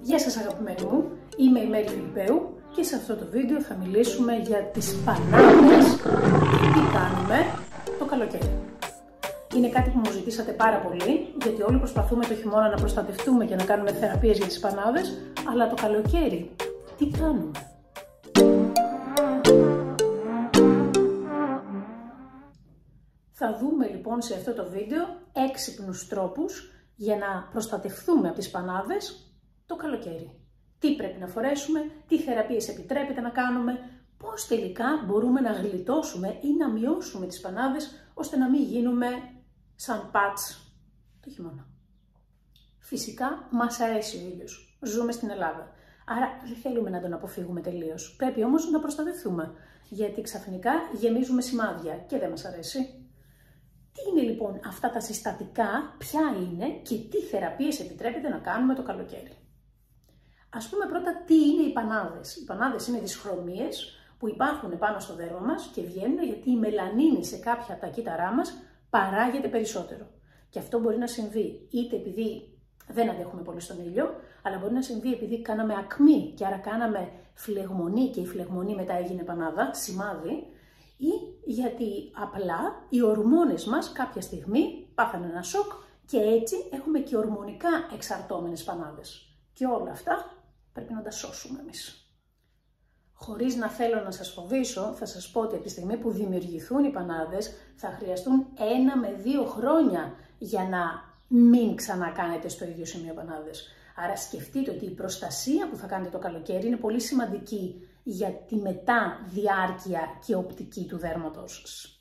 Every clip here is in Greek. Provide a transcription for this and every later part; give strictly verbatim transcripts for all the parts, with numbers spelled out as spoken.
Γεια σας αγαπημένοι μου, είμαι η Μέρη Φιλιππέου και σε αυτό το βίντεο θα μιλήσουμε για τις πανάδες και τι κάνουμε το καλοκαίρι. Είναι κάτι που μου ζητήσατε πάρα πολύ, γιατί όλοι προσπαθούμε το χειμώνα να προστατευτούμε και να κάνουμε θεραπείες για τις πανάδες, αλλά το καλοκαίρι τι κάνουμε? Θα δούμε λοιπόν σε αυτό το βίντεο έξυπνους τρόπους για να προστατευτούμε από τις πανάδες το καλοκαίρι. Τι πρέπει να φορέσουμε, τι θεραπείες επιτρέπεται να κάνουμε, πώς τελικά μπορούμε να γλιτώσουμε ή να μειώσουμε τις πανάδες ώστε να μην γίνουμε σαν πατς το χειμώνα. Φυσικά μας αρέσει ο ήλιος. Ζούμε στην Ελλάδα. Άρα δεν θέλουμε να τον αποφύγουμε τελείως. Πρέπει όμως να προστατευτούμε. Γιατί ξαφνικά γεμίζουμε σημάδια και δεν μας αρέσει. Τι είναι λοιπόν αυτά τα συστατικά, ποια είναι και τι θεραπείες επιτρέπεται να κάνουμε το καλοκαίρι? Ας πούμε πρώτα τι είναι οι πανάδες. Οι πανάδες είναι δυσχρωμίες που υπάρχουν πάνω στο δέρμα μας και βγαίνουν γιατί η μελανίνη σε κάποια από τα κύτταρά μας παράγεται περισσότερο. Και αυτό μπορεί να συμβεί είτε επειδή δεν αντέχουμε πολύ στον ήλιο, αλλά μπορεί να συμβεί επειδή κάναμε ακμή και άρα κάναμε φλεγμονή και η φλεγμονή μετά έγινε πανάδα, σημάδι, ή γιατί απλά οι ορμόνες μας κάποια στιγμή πάθανε ένα σοκ και έτσι έχουμε και ορμονικά εξαρτώμενες πανάδες. Και όλα αυτά πρέπει να τα σώσουμε εμείς. Χωρίς να θέλω να σας φοβήσω, θα σας πω ότι από τη στιγμή που δημιουργηθούν οι πανάδες θα χρειαστούν ένα με δύο χρόνια για να μην ξανακάνετε στο ίδιο σημείο πανάδες. Άρα σκεφτείτε ότι η προστασία που θα κάνετε το καλοκαίρι είναι πολύ σημαντική για τη μετά διάρκεια και οπτική του δέρματος σας.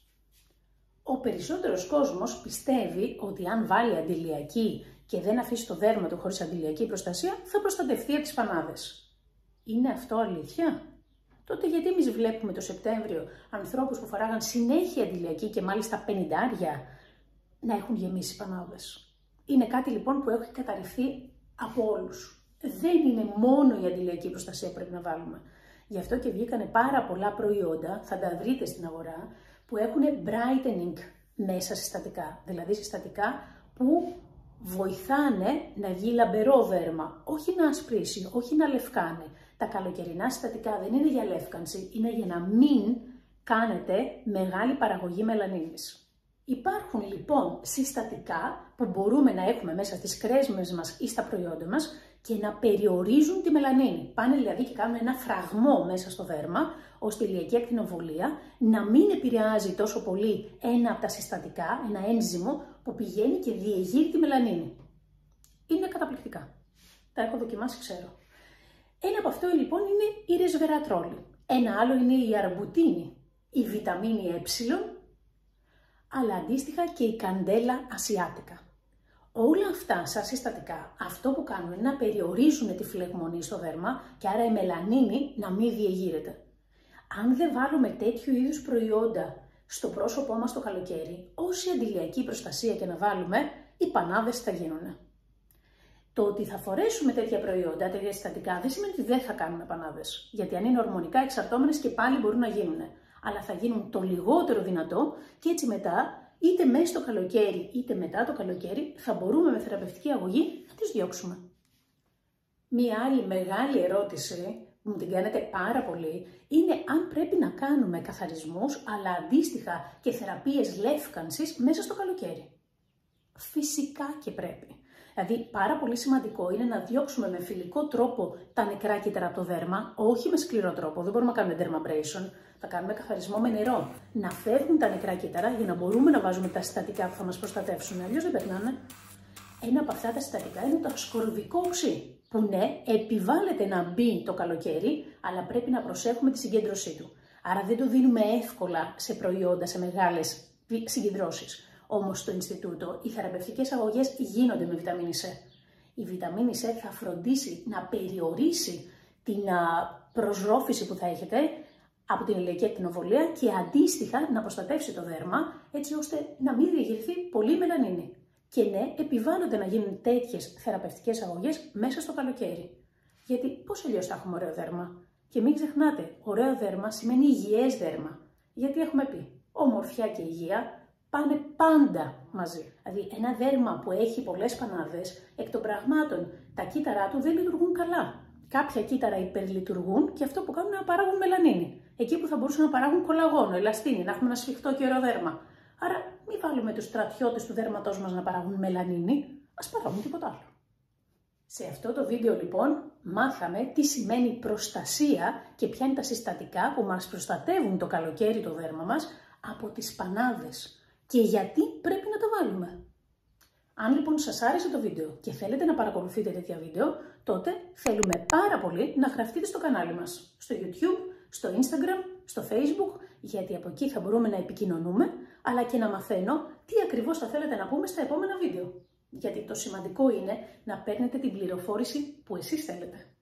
Ο περισσότερος κόσμος πιστεύει ότι αν βάλει αντιλιακή και δεν αφήσει το δέρμα του χωρίς αντιλιακή προστασία, θα προστατευτεί από τις πανάδες. Είναι αυτό αλήθεια? Τότε γιατί εμείς βλέπουμε το Σεπτέμβριο ανθρώπους που φοράγαν συνέχεια αντιλιακή και μάλιστα πενηντάρια να έχουν γεμίσει πανάδες? Είναι κάτι λοιπόν που έχει καταρριφθεί από όλους. Δεν είναι μόνο η αντιλιακή προστασία που πρέπει να βάλουμε. Γι' αυτό και βγήκανε πάρα πολλά προϊόντα, θα τα βρείτε στην αγορά, που έχουν brightening μέσα συστατικά. Δηλαδή συστατικά που βοηθάνε να βγει λαμπερό δέρμα, όχι να ασπρίσει, όχι να λευκάνει. Τα καλοκαιρινά συστατικά δεν είναι για λεύκανση, είναι για να μην κάνετε μεγάλη παραγωγή μελανίνης. Υπάρχουν λοιπόν συστατικά που μπορούμε να έχουμε μέσα στις κρέσμες μας ή στα προϊόντα μας και να περιορίζουν τη μελανίνη. Πάνε δηλαδή και κάνουν ένα φραγμό μέσα στο δέρμα, ώστε η ηλιακή ακτινοβολία να μην επηρεάζει τόσο πολύ ένα από τα συστατικά, ένα ένζυμο που πηγαίνει και διεγείρει τη μελανίνη. Είναι καταπληκτικά. Τα έχω δοκιμάσει, ξέρω. Ένα από αυτό λοιπόν είναι η ρεσβερατρόλη. Ένα άλλο είναι η αρμπουτίνη, η βιταμίνη ε, αλλά αντίστοιχα και η καντέλα ασιάτικα. Όλα αυτά σαν συστατικά, αυτό που κάνουν είναι να περιορίζουν τη φλεγμονή στο δέρμα και άρα η μελανίνη να μην διεγείρεται. Αν δεν βάλουμε τέτοιου είδους προϊόντα στο πρόσωπό μας το καλοκαίρι, όση αντιλιακή προστασία και να βάλουμε, οι πανάδες θα γίνουν. Το ότι θα φορέσουμε τέτοια προϊόντα, τέτοια συστατικά, δεν σημαίνει ότι δεν θα κάνουμε πανάδες. Γιατί αν είναι ορμονικά εξαρτώμενες και πάλι μπορούν να γίνουν. Αλλά θα γίνουν το λιγότερο δυνατό και έτσι μετά, είτε μέσα στο καλοκαίρι είτε μετά το καλοκαίρι, θα μπορούμε με θεραπευτική αγωγή να τις διώξουμε. Μία άλλη μεγάλη ερώτηση που μου την κάνετε πάρα πολύ είναι αν πρέπει να κάνουμε καθαρισμούς αλλά αντίστοιχα και θεραπείες λεύκανσης μέσα στο καλοκαίρι. Φυσικά και πρέπει. Δηλαδή πάρα πολύ σημαντικό είναι να διώξουμε με φιλικό τρόπο τα νεκρά κύτταρα από το δέρμα, όχι με σκληρό τρόπο, δεν μπορούμε να κάνουμε dermabrasion, θα κάνουμε καθαρισμό με νερό. Να φεύγουν τα νεκρά κύτταρα για να μπορούμε να βάζουμε τα συστατικά που θα μας προστατεύσουν, αλλιώς δεν περνάνε. Ένα από αυτά τα συστατικά είναι το ασκορβικό οξύ, που ναι, επιβάλλεται να μπει το καλοκαίρι, αλλά πρέπει να προσέχουμε τη συγκέντρωσή του. Άρα δεν το δίνουμε εύκολα σε προϊόντα, σε μεγάλες συγκεντρώσεις. Όμως στο Ινστιτούτο οι θεραπευτικές αγωγές γίνονται με βιταμίνη C. Η βιταμίνη C θα φροντίσει να περιορίσει την προσρόφηση που θα έχετε από την ηλιακή ακτινοβολία και αντίστοιχα να προστατεύσει το δέρμα έτσι ώστε να μην διεγερθεί πολύ μελανίνη. Και ναι, επιβάλλονται να γίνουν τέτοιες θεραπευτικές αγωγές μέσα στο καλοκαίρι. Γιατί πώς αλλιώς θα έχουμε ωραίο δέρμα? Και μην ξεχνάτε, ωραίο δέρμα σημαίνει υγιές δέρμα. Γιατί έχουμε πει, ομορφιά και υγεία πάνε πάντα μαζί. Δηλαδή ένα δέρμα που έχει πολλές πανάδες, εκ των πραγμάτων τα κύτταρά του δεν λειτουργούν καλά. Κάποια κύτταρα υπερλειτουργούν και αυτό που κάνουν είναι να παράγουν μελανίνη. Εκεί που θα μπορούσαν να παράγουν κολαγόνο, ελαστίνη, να έχουμε ένα σφιχτό και ωραίο δέρμα. Άρα μην βάλουμε τους στρατιώτες του δέρματός μας να παράγουν μελανίνη, ας παράγουν τίποτα άλλο. Σε αυτό το βίντεο λοιπόν μάθαμε τι σημαίνει προστασία και ποια είναι τα συστατικά που μας προστατεύουν το καλοκαίρι το δέρμα μας από τις πανάδες και γιατί πρέπει να τα βάλουμε. Αν λοιπόν σας άρεσε το βίντεο και θέλετε να παρακολουθείτε τέτοια βίντεο, τότε θέλουμε πάρα πολύ να γραφτείτε στο κανάλι μας, στο YouTube, στο Instagram, στο Facebook, γιατί από εκεί θα μπορούμε να επικοινωνούμε, αλλά και να μαθαίνω τι ακριβώς θα θέλετε να πούμε στα επόμενα βίντεο. Γιατί το σημαντικό είναι να παίρνετε την πληροφόρηση που εσείς θέλετε.